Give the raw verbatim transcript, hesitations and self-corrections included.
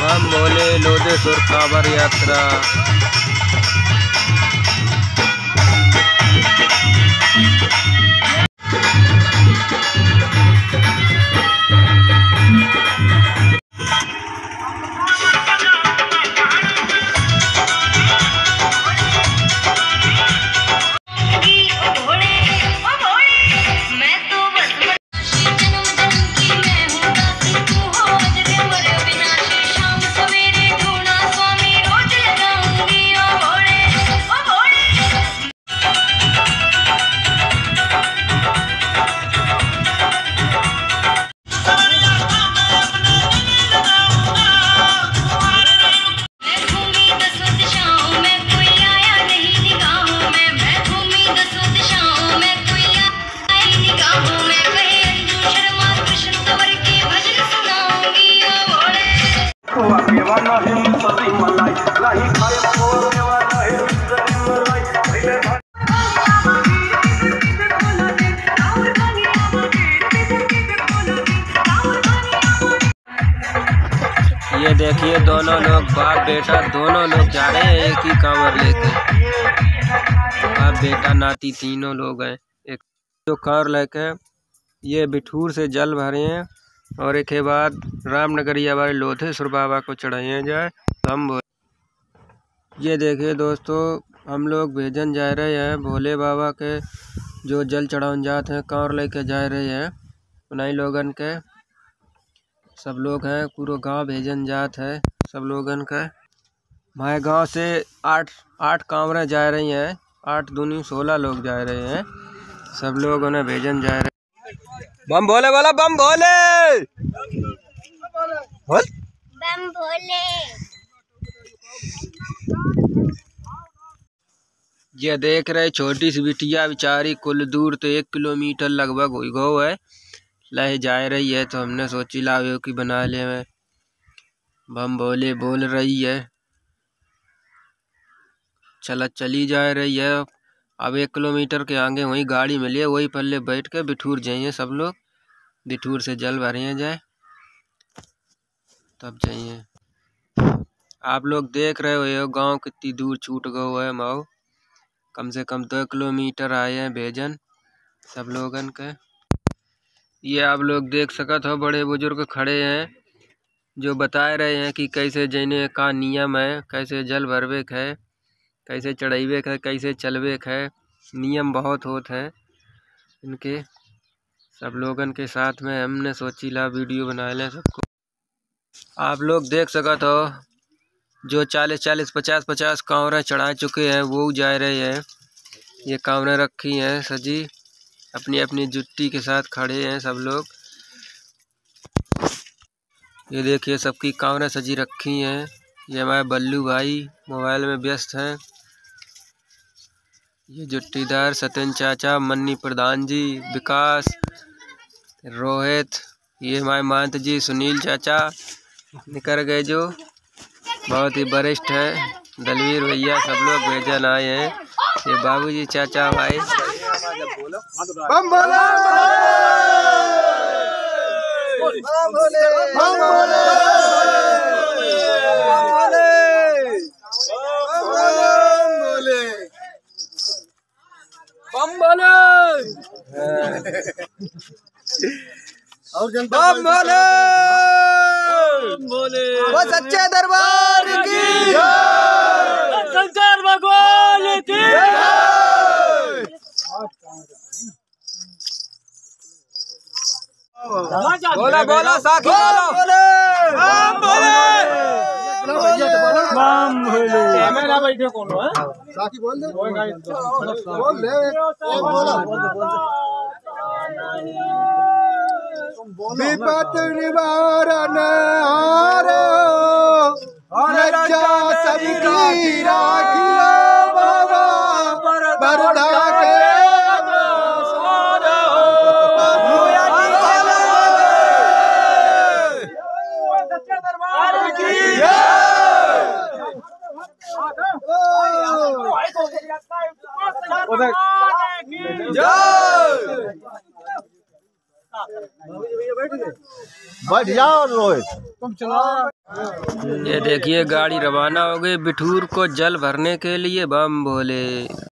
बम भोले लोधेश्वर कांवड़ यात्रा। ये देखिए दोनों लोग बाप बेटा दोनों लोग जा रहे हैं एक ही कांवड़ लेके। बाप बेटा नाती तीनों लोग हैं। एक जो कार लेके ये बिठूर से जल भरे हैं और एक के बाद रामनगरिया वाले लोधेश्वर बाबा को चढ़ाए जाए। हम ये देखिए दोस्तों हम लोग भेजन जा रहे हैं भोले बाबा के जो जल चढ़ाने जाते हैं कार लेके जा रहे हैं उन्हीं लोगन के सब लोग हैं। पूरा गांव भेजन जात है सब लोगन का। हमारे गांव से आठ आठ कांवरें जा रही हैं। आठ दूनी सोलह लोग जा रहे हैं। सब लोग उन्हें भेजन जा रहे हैं। बम भोले वाला बम भोले बोल बम भोले। ये देख रहे छोटी सी बिटिया बेचारी कुल दूर तो एक किलोमीटर लगभग हुई गो है लहे जा रही है। तो हमने सोची लावे की बना ले में बम भोले बोल रही है। चला चली जा रही है। अब एक किलोमीटर के आगे वही गाड़ी मिली है वही पल्ले बैठ के बिठूर जाइए सब लोग। बिठूर से जल भरिए जाए तब जाइए। आप लोग देख रहे हो गांव कितनी दूर छूट गो है। माओ कम से कम दो किलोमीटर आए हैं भेजन सब लोगन के। ये आप लोग देख सकत हो बड़े बुजुर्ग खड़े हैं जो बता रहे हैं कि कैसे जैने का नियम है कैसे जल भरवे है कैसे चढ़ावे है कैसे चलवे है। नियम बहुत होते हैं इनके। सब लोगन के साथ में हमने सोची ला वीडियो बना लें सबको। आप लोग देख सकत हो जो चालीस चालीस पचास पचास कांवरें चढ़ा चुके हैं वो जा रहे हैं। ये कांवरें रखी हैं सजी अपनी अपनी जुट्टी के साथ खड़े हैं सब लोग। ये देखिए सबकी कांवरें सजी रखी हैं। ये हमारे बल्लू भाई मोबाइल में व्यस्त हैं। ये जुट्टीदार सत्यन चाचा मन्नी प्रधान जी विकास रोहित ये हमारे महंत जी सुनील चाचा निकल गए जो बहुत ही वरिष्ठ है। दलवीर भैया सब लोग भेजन आए हैं। ये बाबूजी चाचा भाई बम भोले बम भोले बम भोले बम भोले और जनता बम भोले भोले वो सच्चे दरबार की जय शंकर भगवान की जय। बोला बोला साखी बोलो बम भोले बम भोले। कैमरा बैठे कौन है साखी बोल दे बोल दे विपत निवारण हारो रक्षा सबकी राखियो बाबा बरदा के बैठ जाओ रोहित तुम चलाओ। ये देखिए गाड़ी रवाना हो गई बिठूर को जल भरने के लिए। बम भोले।